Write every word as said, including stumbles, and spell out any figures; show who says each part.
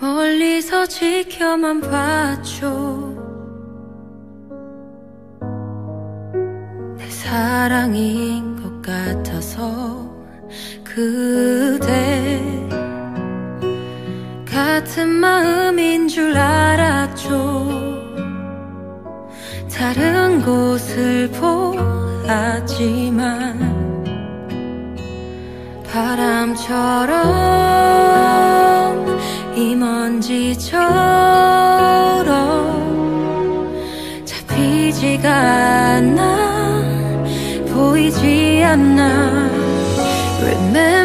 Speaker 1: 멀리서 지켜만 봤죠. 내 사랑인 것 같아서 그대 같은 마음인 줄 알았죠. 다른 곳을 보았지만 바람처럼 이 먼지처럼 잡히지가 않아 보이지 않나. Remember